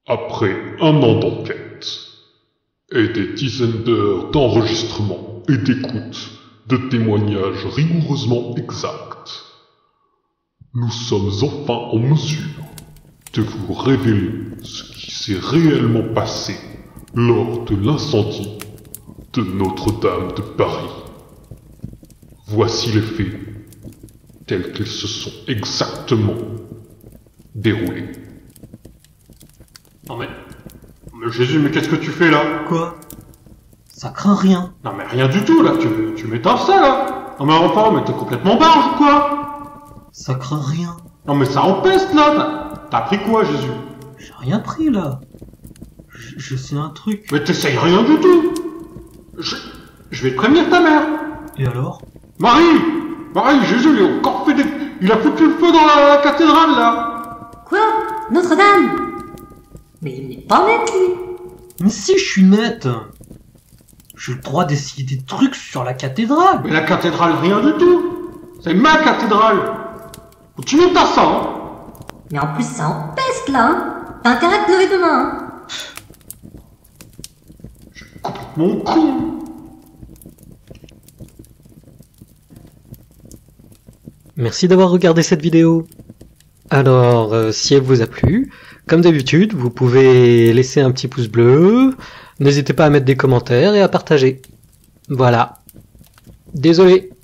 Après un an d'enquête et des dizaines d'heures d'enregistrement et d'écoute de témoignages rigoureusement exacts, nous sommes enfin en mesure de vous révéler ce qui s'est réellement passé lors de l'incendie de Notre-Dame de Paris. Voici les faits tels qu'ils se sont exactement déroulés. Non mais Jésus, mais qu'est-ce que tu fais là? Quoi? Ça craint rien. Non mais rien du tout là, tu m'étofes ça là. Non mais enfin, mais t'es complètement barge ou quoi? Ça craint rien. Non mais ça empeste là. T'as pris quoi, Jésus? J'ai rien pris là. Je sais un truc. Mais t'essayes rien du tout. Je vais te prévenir ta mère. Et alors? Marie, Jésus, il a encore fait il a foutu le feu dans la cathédrale là. Quoi? Notre-Dame? Mais il n'est pas net, lui. Mais si, je suis net. J'ai le droit d'essayer des trucs sur la cathédrale. Mais la cathédrale, rien du tout. C'est ma cathédrale. Continue ta ça, hein. Mais en plus, ça empeste, là, hein. T'as intérêt de te lever demain, hein. Je suis complètement con. Merci d'avoir regardé cette vidéo. Alors, si elle vous a plu, comme d'habitude, vous pouvez laisser un petit pouce bleu, n'hésitez pas à mettre des commentaires et à partager. Voilà. Désolé.